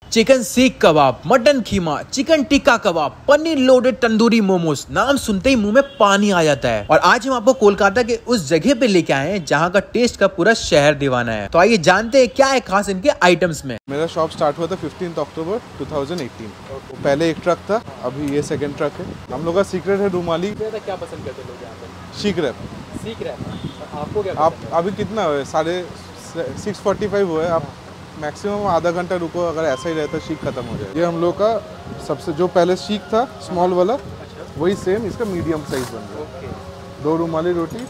Chicken seekh kebab, mutton keema, chicken tikka kebab, paneer loaded tandoori momos, नाम सुनते ही मुंह में पानी आ जाता है। और आज हम आपको कोलकाता के उस जगह पे लेके आए हैं जहाँ का टेस्ट का पूरा शहर दीवाना है। तो आइए जानते हैं क्या है खास इनके आइटम्स में। मेरा शॉप स्टार्ट हुआ था 15 अक्टूबर 2018। पहले एक ट्रक था, अभी ये सेकंड ट्रक है। हम लोग का सीक्रेट है रुमाली। क्या पसंद करते लोग यहाँ पे? शीक रैप। सीख रहे हैं आपको क्या? आप अभी कितना हुआ है? 6:45 हुआ है। आप मैक्सिमम आधा घंटा रुको, अगर ऐसा ही रहता शीक खत्म हो जाए। ये हम लोग का सबसे जो पहले शीक था स्मॉल वाला, वही सेम इसका मीडियम साइज बन रहा है। 2 rumali roti,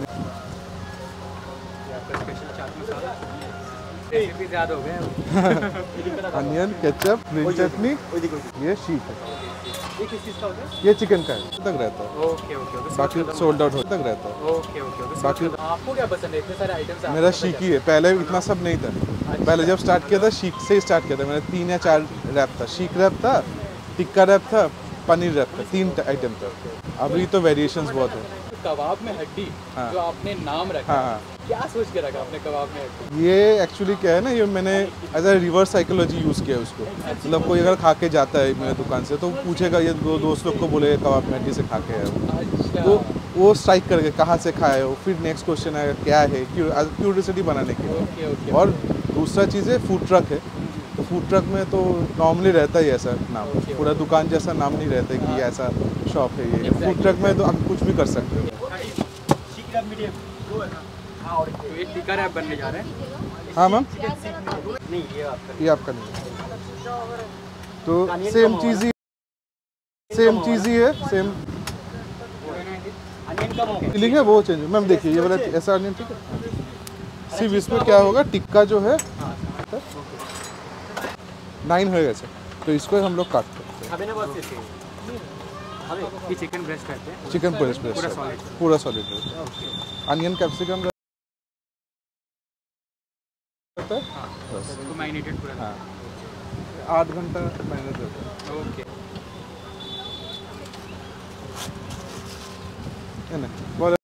onion, ketchup, green chutney. ये शीक है। ये किस चीज़ का होता है? ये चिकन का है, तक रहता है। ओके। बाकी सोल्ड आउट होता तक रहता है। ओके। बाकी आपको क्या पसंद है? इतने सारे आइटम्स मेरा शीक ही है। पहले इतना सब नहीं था। पहले जब स्टार्ट किया था शीक से ही स्टार्ट किया था। मैंने 3 या 4 रैप था। शीक रैप था, टिक्का रैप था, पनीर रैप था। 3 आइटम था। अभी तो वेरिएशंस बहुत है। कबाब में हड्डी, हाँ। जो आपने नाम रखा, हाँ। क्या सोच के रखा आपने कबाब में हड्डी? ये एक्चुअली क्या है ना, ये मैंने as a reverse psychology use किया उसको। मतलब कोई अगर खा के जाता है मेरे दुकान से तो पूछेगा, ये 2 दोस्त लोग को बोलेगा कबाब में हड्डी से खा के आए हो। अच्छा। तो वो स्ट्राइक करके कहाँ से खाए हो, फिर नेक्स्ट क्वेश्चन आएगा क्या है, क्यूरियोसिटी बनाने के लिए। ओके। और दूसरा चीज़ है फूड ट्रक है। तो फूड ट्रक में तो नॉर्मली रहता ही ऐसा नाम, पूरा दुकान जैसा नाम नहीं रहता है कि ऐसा शॉप है ये। फूड ट्रक में तो आप कुछ भी कर सकते हो। तो ये टिक्का रैप बनने जा रहे हैं। हाँ मैम, नहीं, ये आपका नहीं है। तो सेम चीज़ ही है। सेम फीलिंग है, वो चेंज। मैम देखिए ये वाला ऐसा अनियन, ठीक है। सिर्फ इसमें क्या होगा, टिक्का जो है 9 हो गया, तो इसको हम लोग काटते हैं। ये चिकन ब्रेस्ट करते हैं। चिकन ब्रेस्ट पूरा सॉलिड अनियन कैप्सिकम रहता है। तो मैरिनेटेड पूरा। हाँ, 8 घंटा मैरिनेट रहता है। ओके। है ना।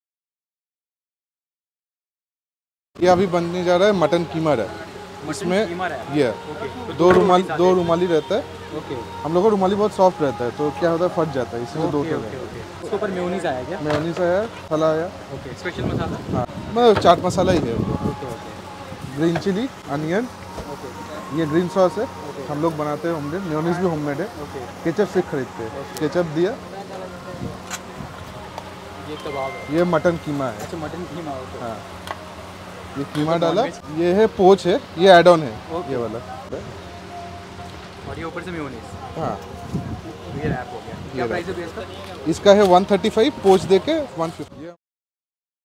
ये अभी बनने जा रहा है मटन कीमा है। इसमें ये 2 रुमाली रहता है। ओके। हम लोग का रुमाली बहुत सॉफ्ट रहता है, तो क्या होता है फट जाता है, इसमें 2 तरह। उसके ऊपर मेयोनीज आया क्या? मेयोनीज आया, फला आया। ओके। स्पेशल मसाला? हाँ, मतलब चाट मसाला ही है। Okay. Green chilli, onion, okay. ये ग्रीन सॉस है। हम लोग बनाते हैं होममेड। मेयोनीज भी होममेड है। ओके। केचप से खरीदते हैं। केचप दिया। ये कबाब है। ये मटन कीमा है। अच्छा, मटन कीमा। हाँ, ये कीमा डाला। ये है पोच है, ये ऐड ऑन है। ये वाला। और ये ऊपर से मेयोनीज। हाँ, ये रैप हो गया। क्या प्राइस है इसका? इसका है 135, पोच दे के 150।